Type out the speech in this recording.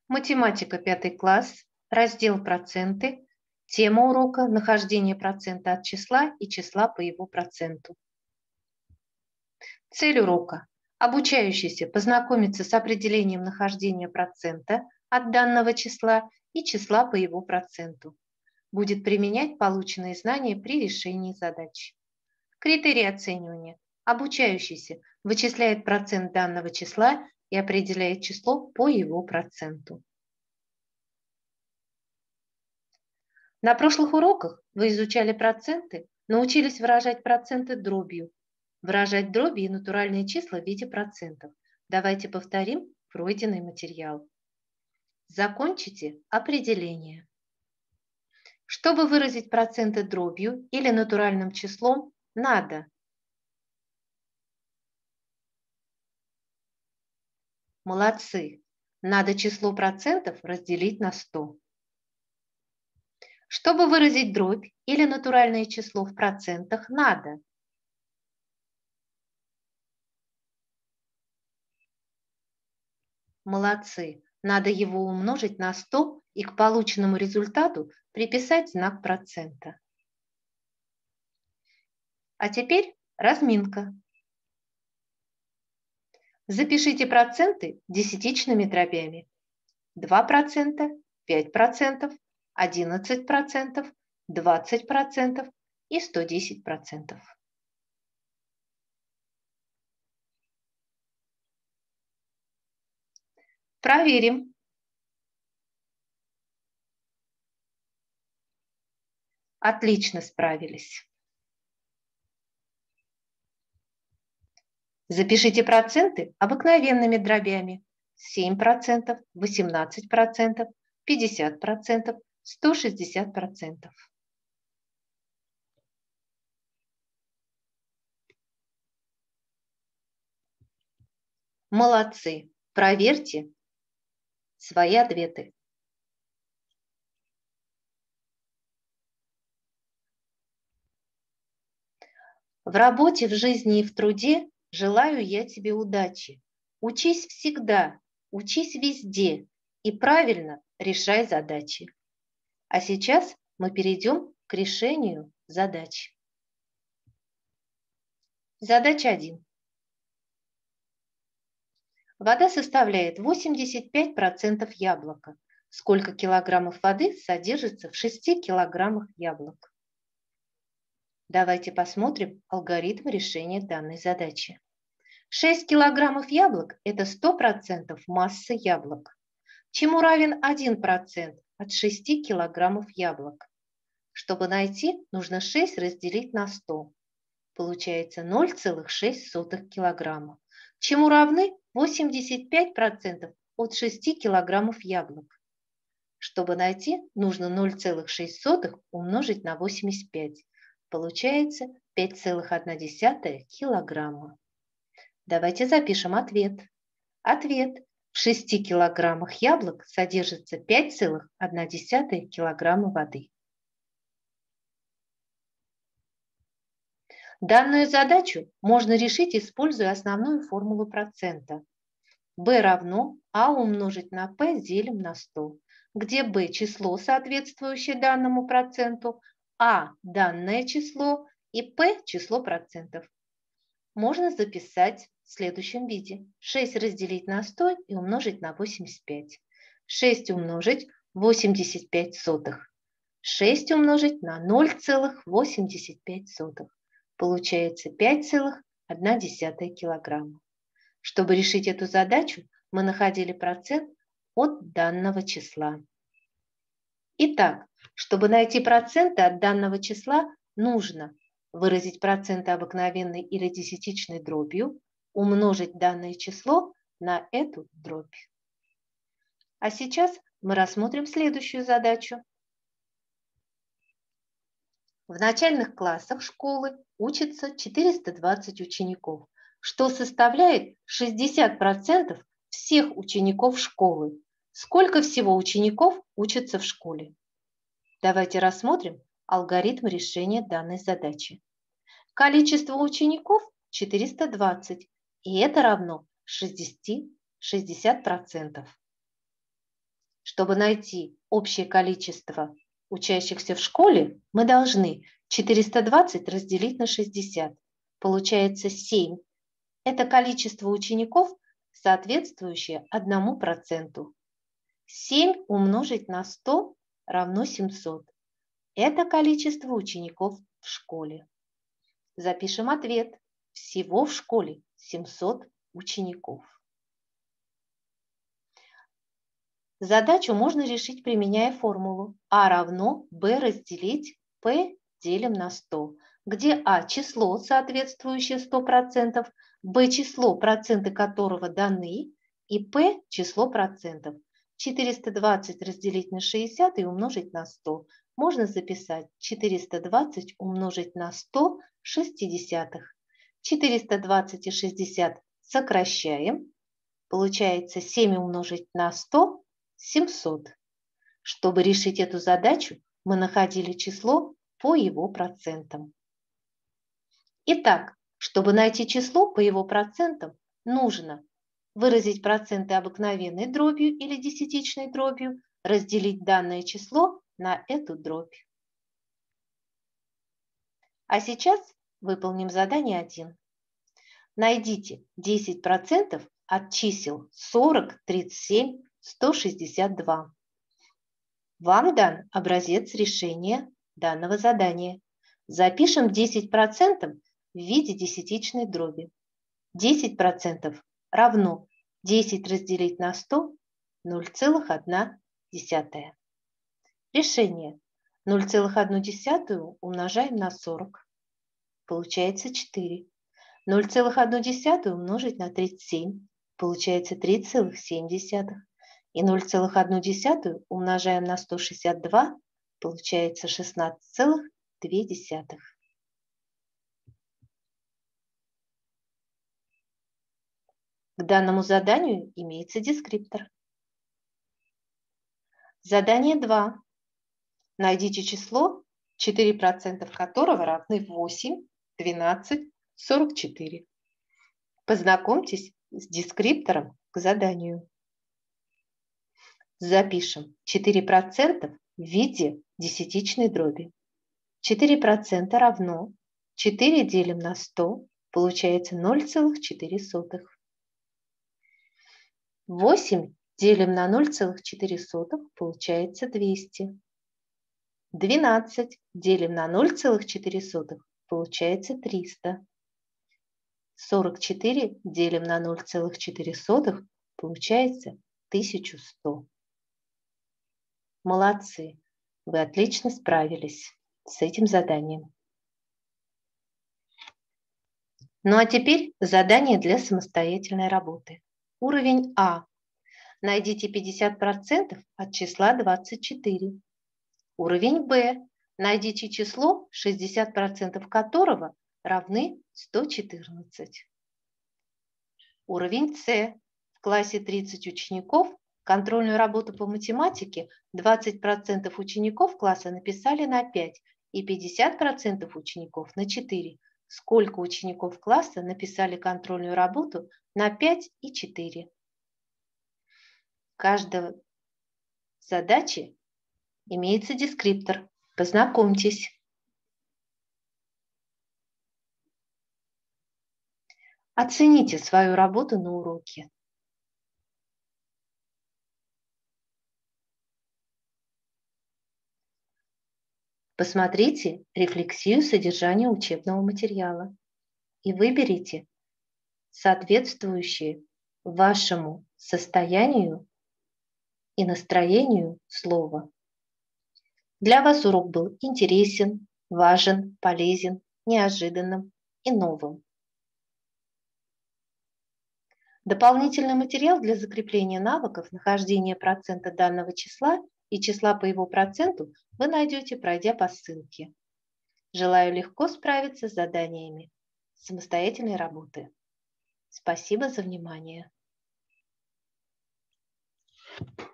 Математика, 5 класс, раздел «Проценты», тема урока «Нахождение процента от числа и числа по его проценту». Цель урока. Обучающийся познакомиться с определением нахождения процента от данного числа и числа по его проценту. Будет применять полученные знания при решении задач. Критерии оценивания. Обучающийся вычисляет процент данного числа и определяет число по его проценту. На прошлых уроках вы изучали проценты, научились выражать проценты дробью, выражать дроби и натуральные числа в виде процентов. Давайте повторим пройденный материал. Закончите определение. Чтобы выразить проценты дробью или натуральным числом, надо Молодцы! Надо число процентов разделить на 100. Чтобы выразить дробь или натуральное число в процентах, надо Молодцы! Надо его умножить на 100 и к полученному результату приписать знак процента. А теперь разминка. Запишите проценты десятичными дробями. 2%, 5%, 11%, 20% и 110%. Проверим. Отлично справились. Запишите проценты обыкновенными дробями. 7%, 18%, 50%, 160%. Молодцы! Проверьте свои ответы. В работе, в жизни и в труде желаю я тебе удачи. Учись всегда, учись везде и правильно решай задачи. А сейчас мы перейдем к решению задач. Задача 1. Вода составляет 85% яблока. Сколько килограммов воды содержится в 6 килограммах яблок? Давайте посмотрим алгоритм решения данной задачи. 6 килограммов яблок – это 100% массы яблок. Чему равен 1% от 6 килограммов яблок? Чтобы найти, нужно 6 разделить на 100. Получается 0,6 килограмма. Чему равны 85% от 6 килограммов яблок? Чтобы найти, нужно 0,6 умножить на 85. Получается 5,1 килограмма. Давайте запишем ответ. Ответ. В 6 килограммах яблок содержится 5,1 килограмма воды. Данную задачу можно решить, используя основную формулу процента. b равно а умножить на p делим на 100, где b – число, соответствующее данному проценту, а – данное число и p – число процентов. Можно записать в следующем виде. 6 разделить на 100 и умножить на 85. 6 умножить 85 сотых. 6 умножить на 0,85. Получается 5,1 килограмма. Чтобы решить эту задачу, мы находили процент от данного числа. Итак, чтобы найти проценты от данного числа, нужно выразить проценты обыкновенной или десятичной дробью, умножить данное число на эту дробь. А сейчас мы рассмотрим следующую задачу. В начальных классах школы учатся 420 учеников, что составляет 60% всех учеников школы. Сколько всего учеников учатся в школе? Давайте рассмотрим алгоритм решения данной задачи. Количество учеников 420, и это равно 60%. Чтобы найти общее количество учащихся в школе, мы должны 420 разделить на 60. Получается 7. Это количество учеников, соответствующее 1%. 7 умножить на 100 равно 700. Это количество учеников в школе. Запишем ответ. Всего в школе 700 учеников. Задачу можно решить, применяя формулу А равно b разделить p делим на 100, где А – число, соответствующее 100%, b – число, проценты которого даны, и p – число процентов. 420 разделить на 60 и умножить на 100. Можно записать 420 умножить на 100 шестидесятых. 420 и 60 сокращаем. Получается 7 умножить на 100 – 700. Чтобы решить эту задачу, мы находили число по его процентам. Итак, чтобы найти число по его процентам, нужно выразить проценты обыкновенной дробью или десятичной дробью, разделить данное число на эту дробь. А сейчас выполним задание 1. Найдите 10% от чисел 40, 37, 162. Вам дан образец решения данного задания. Запишем 10% в виде десятичной дроби. 10% равно 10 разделить на 100 – 0,1. Решение. 0,1 умножаем на 40. Получается 4. 0,1 умножить на 37. Получается 3,7. И 0,1 умножаем на 162. Получается 16,2. К данному заданию имеется дескриптор. Задание 2. Найдите число, 4% которого равны 8, 12, 44. Познакомьтесь с дескриптором к заданию. Запишем 4% в виде десятичной дроби. 4% равно 4 делим на 100, получается 0,4. 8 делим на 0,4, получается 200. 12 делим на 0,4, получается 300. 44 делим на 0,4, получается 1100. Молодцы! Вы отлично справились с этим заданием. Ну а теперь задание для самостоятельной работы. Уровень А. Найдите 50% от числа 24. Уровень Б. Найдите число, 60% которого равны 114. Уровень С. В классе 30 учеников. Контрольную работу по математике 20% учеников класса написали на 5 и 50% учеников на 4. Сколько учеников класса написали контрольную работу на 5 и 4? В каждой задаче имеется дескриптор. Познакомьтесь. Оцените свою работу на уроке. Посмотрите рефлексию содержания учебного материала и выберите соответствующее вашему состоянию и настроению слово. Для вас урок был интересен, важен, полезен, неожиданным и новым. Дополнительный материал для закрепления навыков нахождения процента данного числа и числа по его проценту вы найдете, пройдя по ссылке. Желаю легко справиться с заданиями самостоятельной работы. Спасибо за внимание.